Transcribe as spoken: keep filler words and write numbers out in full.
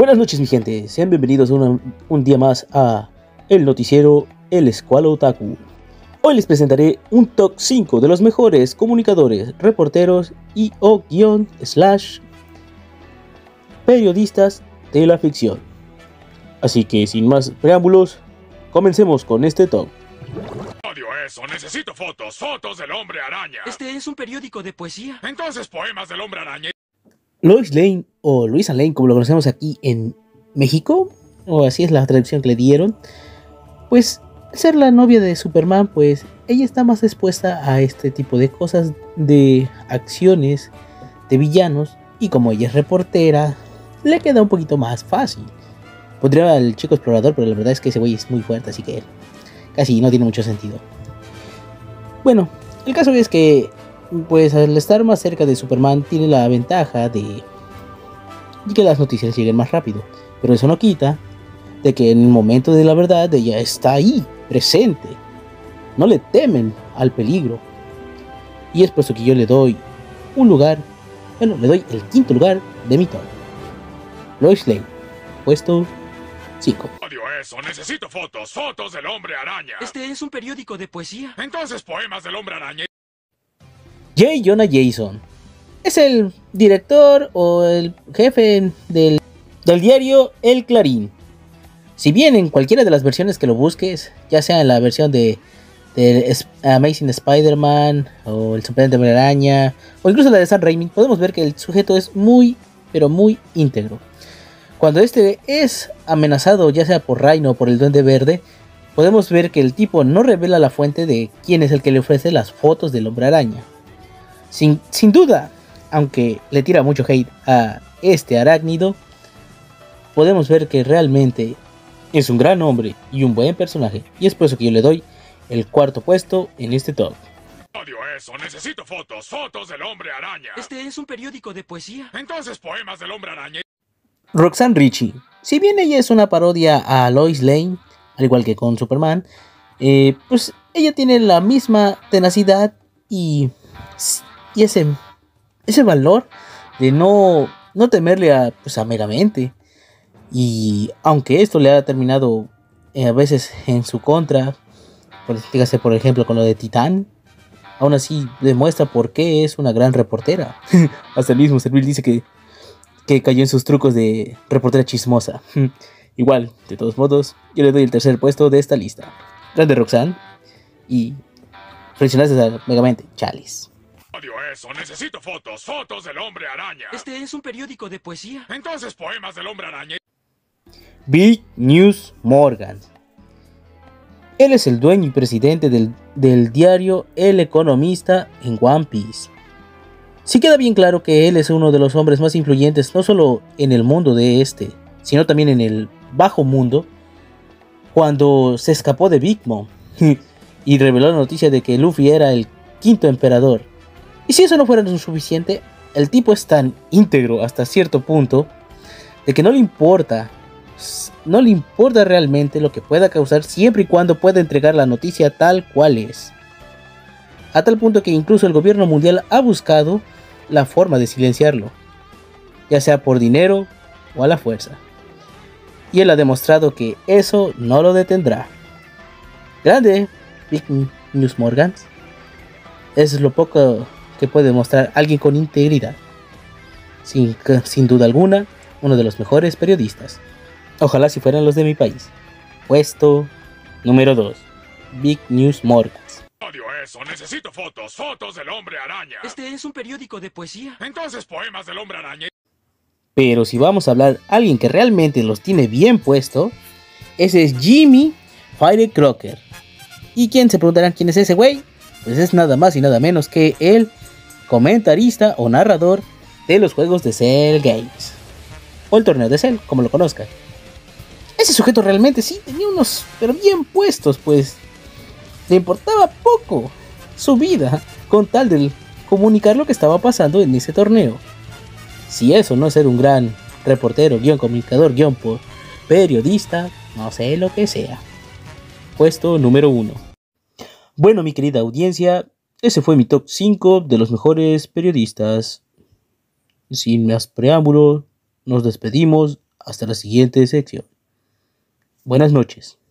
Buenas noches, mi gente, sean bienvenidos una, un día más a el noticiero El Escualo Otaku. Hoy les presentaré un top cinco de los mejores comunicadores, reporteros y o guión slash periodistas de la ficción. Así que sin más preámbulos, comencemos con este top. Odio eso, necesito fotos, fotos del hombre araña. Este es un periódico de poesía. Entonces poemas del hombre araña. Lois Lane, o Luisa Lane como lo conocemos aquí en México, o así es la traducción que le dieron, pues ser la novia de Superman, pues ella está más expuesta a este tipo de cosas, de acciones de villanos, y como ella es reportera, le queda un poquito más fácil. Podría al chico explorador, pero la verdad es que ese güey es muy fuerte, así que casi no tiene mucho sentido. Bueno, el caso es que pues al estar más cerca de Superman tiene la ventaja de que las noticias lleguen más rápido, pero eso no quita de que en el momento de la verdad ella está ahí, presente, no le temen al peligro, y es por eso que yo le doy un lugar, bueno, le doy el quinto lugar de mi top. Lois Lane, puesto cinco. Odio eso, necesito fotos, fotos del hombre araña. Este es un periódico de poesía. Entonces poemas del hombre araña. J. Jonah Jameson es el director o el jefe del, del diario El Clarín. Si bien en cualquiera de las versiones que lo busques, ya sea en la versión de, de Amazing Spider-Man o el Sorprendente Hombre Araña o incluso la de Sam Raimi, podemos ver que el sujeto es muy, pero muy íntegro. Cuando este es amenazado, ya sea por Rhino o por el Duende Verde, podemos ver que el tipo no revela la fuente de quién es el que le ofrece las fotos del Hombre Araña. Sin, sin duda, aunque le tira mucho hate a este arácnido, podemos ver que realmente es un gran hombre y un buen personaje, y es por eso que yo le doy el cuarto puesto en este top. Odio eso, necesito fotos, fotos del hombre araña. Este es un periódico de poesía. Entonces poemas del hombre araña. Roxanne Ritchie, si bien ella es una parodia a Lois Lane, al igual que con Superman, eh, pues ella tiene la misma tenacidad y, y ese, ese valor de no, no temerle a, pues, a Megamente. Y aunque esto le ha terminado eh, a veces en su contra, por, dígase por ejemplo con lo de Titán, aún así demuestra por qué es una gran reportera. Hasta el mismo Servil dice que, que cayó en sus trucos de reportera chismosa. Igual, de todos modos, yo le doy el tercer puesto de esta lista. Grande Roxanne y felicidades a Megamente, chales. Odio eso, necesito fotos, fotos del hombre araña. Este es un periódico de poesía. Entonces poemas del hombre araña. Big News Morgan. Él es el dueño y presidente del, del diario El Economista en One Piece. Sí queda bien claro que él es uno de los hombres más influyentes no solo en el mundo de este, sino también en el bajo mundo, cuando se escapó de Big Mom y reveló la noticia de que Luffy era el quinto emperador. Y si eso no fuera suficiente, el tipo es tan íntegro hasta cierto punto de que no le importa, no le importa realmente lo que pueda causar siempre y cuando pueda entregar la noticia tal cual es. A tal punto que incluso el gobierno mundial ha buscado la forma de silenciarlo, ya sea por dinero o a la fuerza. Y él ha demostrado que eso no lo detendrá. Grande Big News Morgan. Eso es lo poco que puede demostrar alguien con integridad. Sin, sin duda alguna, uno de los mejores periodistas. Ojalá si fueran los de mi país. Puesto número dos. Big News Morgan. Odio eso, necesito fotos, fotos del hombre araña. Este es un periódico de poesía. Entonces poemas del hombre araña. Pero si vamos a hablar de alguien que realmente los tiene bien puesto, ese es Jimmy Firecracker. ¿Y quién se preguntarán quién es ese güey? Pues es nada más y nada menos que el comentarista o narrador de los juegos de Cell Games, o el torneo de Cell, como lo conozcan. Ese sujeto realmente sí tenía unos, pero bien puestos, pues le importaba poco su vida con tal de comunicar lo que estaba pasando en ese torneo. Si eso no es ser un gran reportero, guión comunicador, guión por periodista, no sé lo que sea. Puesto número uno. Bueno, mi querida audiencia, ese fue mi top cinco de los mejores periodistas. Sin más preámbulos, nos despedimos. Hasta la siguiente sección. Buenas noches.